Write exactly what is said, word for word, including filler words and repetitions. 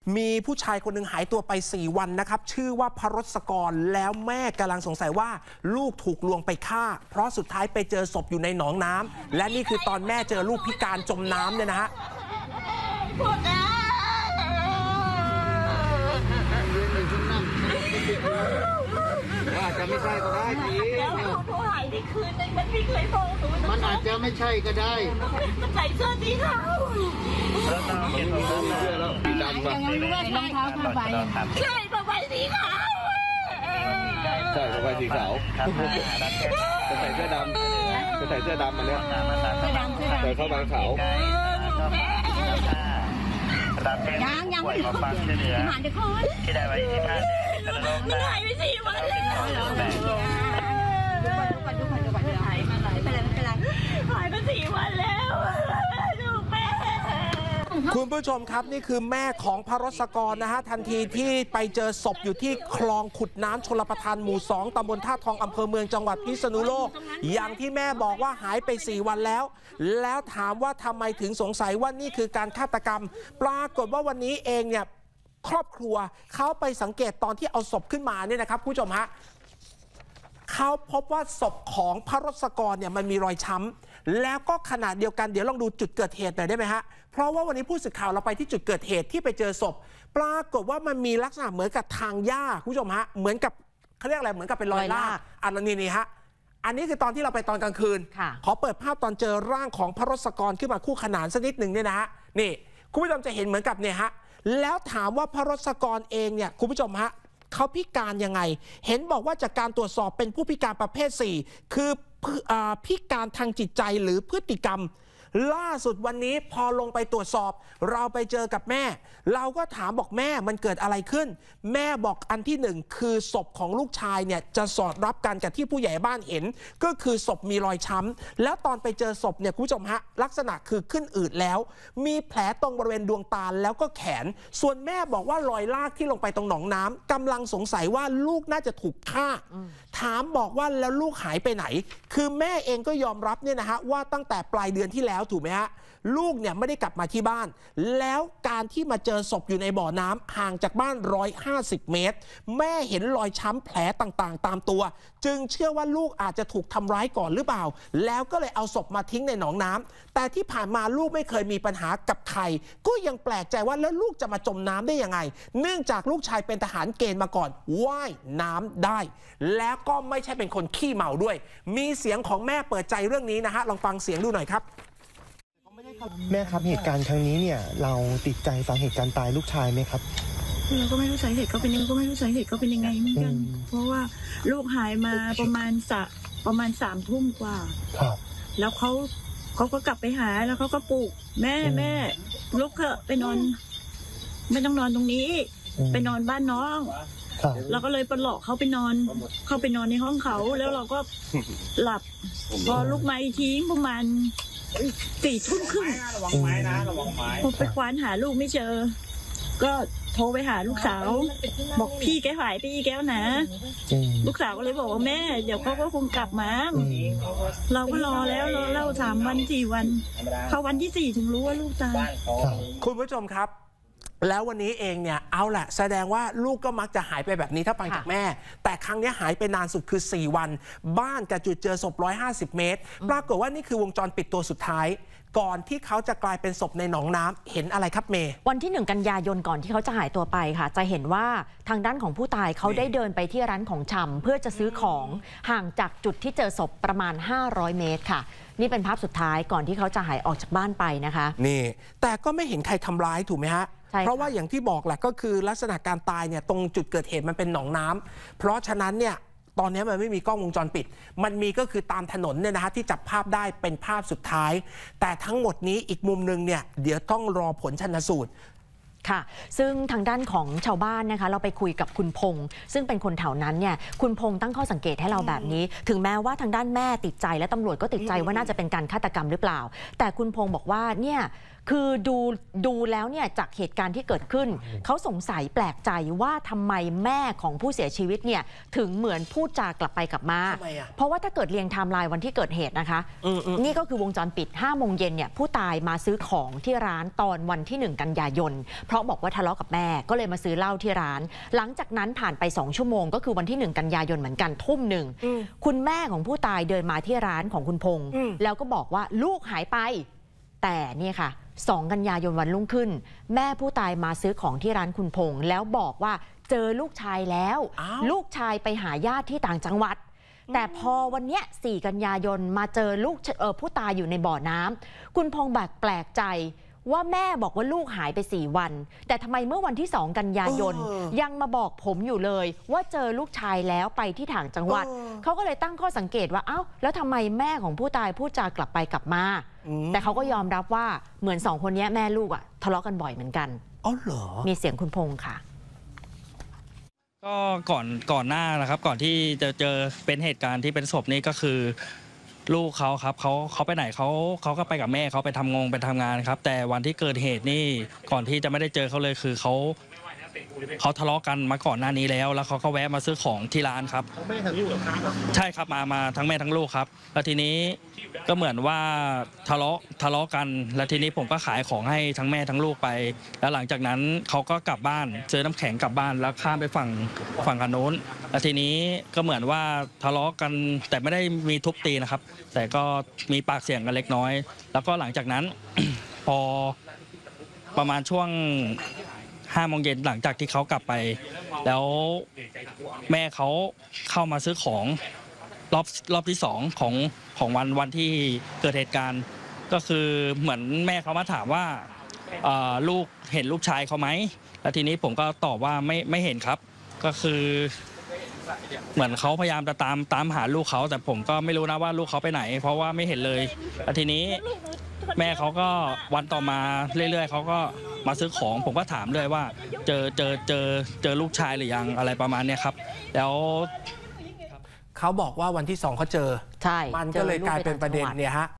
มีผู้ชายคนหนึ่งหายตัวไปสี่วันนะครับชื่อว่าพรสกรแล้วแม่กำลังสงสัยว่าลูกถูกลวงไปฆ่าเพราะสุดท้ายไปเจอศพอยู่ในหนองน้ำและนี่คือตอนแม่เจอลูกพิการจมน้ำเนี่ยนะฮะอาจจะไม่ใช่ก็ได้ทีเขาหายในคืนนึงมันไม่เคยมองหนูมันอาจจะไม่ใช่ก็ได้มันใส่เสื้อสีขาวแล้วตาเห็นเสื้อแล้วสีดำป่ะรองเท้าผ้าใบใช่ผ้าใบสีขาวใช่ผ้าใบสีขาวจะใส่เสื้อดำจะใส่เสื้อดำมาเนี่ยเสื้อดำใส่ผ้าใบขาวยังยังไม่ถึงผ่านจะคอนที่ได้ไว้ที่ผ่านมันหายไปสี่วันแล้วหายมาหลายเป็นไรเป็นไรหายไปสี่วันแล้วลูกแม่คุณผู้ชมครับนี่คือแม่ของพรสกรนะฮะทันทีที่ไปเจอศพอยู่ที่คลองขุดน้ำชลประทานหมู่สองตำบลท่าทองอำเภอเมืองจังหวัดพิษณุโลกอย่างที่แม่บอกว่าหายไปสี่วันแล้วแล้วถามว่าทำไมถึงสงสัยว่านี่คือการฆาตกรรมปรากฏว่าวันนี้เองเนี่ยครอบครัวเขาไปสังเกตตอนที่เอาศพขึ้นมาเนี่ยนะครับผู้ชมฮะเขาพบว่าศพของพรสกรเนี่ยมันมีรอยช้ำแล้วก็ขนาดเดียวกันเดี๋ยวลองดูจุดเกิดเหตุหน่อยได้ไหมฮะเพราะว่าวันนี้ผู้สื่อข่าวเราไปที่จุดเกิดเหตุที่ไปเจอศพปรากฏว่ามันมีลักษณะเหมือนกับทางหญ้าผู้ชมฮะเหมือนกับเขาเรียกอะไรเหมือนกับเป็นรอยลากอันนี้นี่ฮะอันนี้คือตอนที่เราไปตอนกลางคืนขอเปิดภาพตอนเจอร่างของพรสกรขึ้นมาคู่ขนานสักนิดหนึ่งเนี่ยนะฮะนี่คุณผู้ชมจะเห็นเหมือนกับเนี่ยฮะแล้วถามว่าพรสกรเองเนี่ยคุณผู้ชมฮะเขาพิการยังไงเห็นบอกว่าจากการตรวจสอบเป็นผู้พิการประเภทสี่คือพิการทางจิตใจหรือพฤติกรรมล่าสุดวันนี้พอลงไปตรวจสอบเราไปเจอกับแม่เราก็ถามบอกแม่มันเกิดอะไรขึ้นแม่บอกอันที่หนึ่งคือศพของลูกชายเนี่ยจะสอดรับกันกับที่ผู้ใหญ่บ้านเห็นก็คือศพมีรอยช้ำแล้วตอนไปเจอศพเนี่ยคุณผู้ชมฮะลักษณะคือขึ้นอืดแล้วมีแผลตรงบริเวณดวงตาแล้วก็แขนส่วนแม่บอกว่ารอยลากที่ลงไปตรงหนองน้ำกำลังสงสัยว่าลูกน่าจะถูกฆ่าถามบอกว่าแล้วลูกหายไปไหนคือแม่เองก็ยอมรับเนี่ยนะฮะว่าตั้งแต่ปลายเดือนที่แล้วถูกไหมฮะลูกเนี่ยไม่ได้กลับมาที่บ้านแล้วการที่มาเจอศพอยู่ในบ่อน้ำห่างจากบ้านหนึ่งร้อยห้าสิบเมตรแม่เห็นรอยช้ำแผลต่างๆตามตัวจึงเชื่อว่าลูกอาจจะถูกทำร้ายก่อนหรือเปล่าแล้วก็เลยเอาศพมาทิ้งในหนองน้ำแต่ที่ผ่านมาลูกไม่เคยมีปัญหากับใครก็ยังแปลกใจว่าแล้วลูกจะมาจมน้ำได้ยังไงเนื่องจากลูกชายเป็นทหารเกณฑ์มาก่อนว่ายน้ำได้แล้วก็ไม่ใช่เป็นคนขี้เมาด้วยมีเสียงของแม่เปิดใจเรื่องนี้นะฮะลองฟังเสียงดูหน่อยครับแม่ครับเหตุการณ์ครั้งนี้เนี่ยเราติดใจสาเหตุการตายลูกชายไหมครับเราก็ไม่รู้สาเหตุเขาเป็นยังไงก็ไม่รู้สาเหตุเขาเป็นยังไงเหมือนกันเพราะว่าลูกหายมาประมาณสะประมาณสามทุ่มกว่าครับแล้วเขาเขาก็กลับไปหาแล้วเขาก็ปลุกแม่แม่ลุกเถอะไปนอนไม่ต้องนอนตรงนี้ไปนอนบ้านน้องเราก็เลยปลอกเขาไปนอนเข้าไปนอนในห้องเขาแล้วเราก็หลับพอลุกมาอีกทีประมาณสี่ทุ่มครึ่งผมไปควานหาลูกไม่เจอก็โทรไปหาลูกสาวบอกพี่แกหายไปอีกแล้วนะลูกสาวก็เลยบอกว่าแม่เดี๋ยวเขาก็คงกลับมาเราก็รอแล้วรอเล่าสามวันสี่วันเขาวันที่สี่ถึงรู้ว่าลูกตายคุณผู้ชมครับแล้ววันนี้เองเนี่ยเอาแหละแสดงว่าลูกก็มักจะหายไปแบบนี้ถ้าฟังจากแม่แต่ครั้งนี้หายไปนานสุดคือสี่วันบ้านกับจุดเจอศพหนึ่งร้อยห้าสิบเมตรปรากฏว่านี่คือวงจรปิดตัวสุดท้ายก่อนที่เขาจะกลายเป็นศพในหนองน้ำเห็นอะไรครับเมย์วันที่หนึ่งกันยายนก่อนที่เขาจะหายตัวไปค่ะจะเห็นว่าทางด้านของผู้ตายเขาได้เดินไปที่ร้านของชำเพื่อจะซื้อของห่างจากจุดที่เจอศพประมาณห้าร้อยเมตรค่ะนี่เป็นภาพสุดท้ายก่อนที่เขาจะหายออกจากบ้านไปนะคะนี่แต่ก็ไม่เห็นใครทำร้ายถูกไหมฮะเพราะว่าอย่างที่บอกแหละก็คือลักษณะการตายเนี่ยตรงจุดเกิดเหตุมันเป็นหนองน้ำเพราะฉะนั้นเนี่ยตอนนี้มันไม่มีกล้องวงจรปิดมันมีก็คือตามถนนเนี่ยนะฮะที่จับภาพได้เป็นภาพสุดท้ายแต่ทั้งหมดนี้อีกมุมนึงเนี่ยเดี๋ยวต้องรอผลชันสูตรค่ะซึ่งทางด้านของชาวบ้านนะคะเราไปคุยกับคุณพงษ์ซึ่งเป็นคนแถวนั้นเนี่ยคุณพงษ์ตั้งข้อสังเกตให้เราแบบนี้ถึงแม้ว่าทางด้านแม่ติดใจและตำรวจก็ติดใจว่าน่าจะเป็นการฆาตกรรมหรือเปล่าแต่คุณพงษ์บอกว่าเนี่ยคือดูดูแล้วเนี่ยจากเหตุการณ์ที่เกิดขึ้นเขาสงสัยแปลกใจว่าทำไมแม่ของผู้เสียชีวิตเนี่ยถึงเหมือนพูดจากลับไปกลับมาเพราะว่าถ้าเกิดเรียงไทม์ไลน์วันที่เกิดเหตุนะคะนี่ก็คือวงจรปิดห้าโมงเย็นเนี่ยผู้ตายมาซื้อของที่ร้านตอนวันที่หนึ่งกันยายนเพราะบอกว่าทะเลาะกับแม่ก็เลยมาซื้อเหล้าที่ร้านหลังจากนั้นผ่านไปสองชั่วโมงก็คือวันที่หนึ่งกันยายนเหมือนกันทุ่มหนึ่งคุณแม่ของผู้ตายเดินมาที่ร้านของคุณพงษ์แล้วก็บอกว่าลูกหายไปแต่นี่ค่ะสองกันยายนวันรุ่งขึ้นแม่ผู้ตายมาซื้อของที่ร้านคุณพงษ์แล้วบอกว่าเจอลูกชายแล้วลูกชายไปหาญาติที่ต่างจังหวัดแต่พอวันเนี้ยสี่กันยายนมาเจอลูกเออผู้ตายอยู่ในบ่อน้ำคุณพงษ์แบบแปลกใจว่าแม่บอกว่าลูกหายไปสี่วันแต่ทำไมเมื่อวันที่สองกันยายนยังมาบอกผมอยู่เลยว่าเจอลูกชายแล้วไปที่ต่างจังหวัดเขาก็เลยตั้งข้อสังเกตว่าเอ้าแล้วทำไมแม่ของผู้ตายพูดจากลับไปกลับมาแต่เขาก็ยอมรับว่าเหมือนสองคนนี้แม่ลูกอะทะเลาะกันบ่อยเหมือนกันอ๋อเหรอมีเสียงคุณพงษ์ค่ะก็ก่อนก่อนหน้านะครับก่อนที่จะเจอเป็นเหตุการณ์ที่เป็นศพนี่ก็คือลูกเขาครับเขาเขาไปไหนเขาเขาก็ไปกับแม่เขาไปทำงงไปทำงานครับแต่วันที่เกิดเหตุนี่ก่อนที่จะไม่ได้เจอเขาเลยคือเขาเขาทะเลาะกันมาก่อนหน้านี้แล้วแล้วเขาก็แวะมาซื้อของที่ร้านครับแม่ทั้งลูกใช่ครับมามาทั้งแม่ทั้งลูกครับแล้วทีนี้ก็เหมือนว่าทะเลาะทะเลาะกันแล้วทีนี้ผมก็ขายของให้ทั้งแม่ทั้งลูกไปแล้วหลังจากนั้นเขาก็กลับบ้านซื้อน้ำแข็งกลับบ้านแล้วข้ามไปฝั่งฝั่งกันโน้นแล้วทีนี้ก็เหมือนว่าทะเลาะกันแต่ไม่ได้มีทุบตีนะครับแต่ก็มีปากเสียงกันเล็กน้อยแล้วก็หลังจากนั้น พอประมาณช่วงห้าโมงเย็นหลังจากที่เขากลับไปแล้วแม่เขาเข้ามาซื้อของรอบรอบที่สองของของวันวันที่เกิดเหตุการณ์ก็คือเหมือนแม่เขามาถามว่าลูกเห็นลูกชายเขาไหมแล้วทีนี้ผมก็ตอบว่าไม่ไม่เห็นครับก็คือเหมือนเขาพยายามจะตามตามหาลูกเขาแต่ผมก็ไม่รู้นะว่าลูกเขาไปไหนเพราะว่าไม่เห็นเลยแล้วทีนี้แม่เขาก็วันต่อมาเรื่อยๆเขาก็มาซื้อของผมก็ถามเลยว่าเจอเจอเจอเจอลูกชายหรือยังอะไรประมาณนี้ครับแล้วเขาบอกว่าวันที่สองเขาเจอใช่มันก็เลยกลายเป็นประเด็นเนี่ยฮะ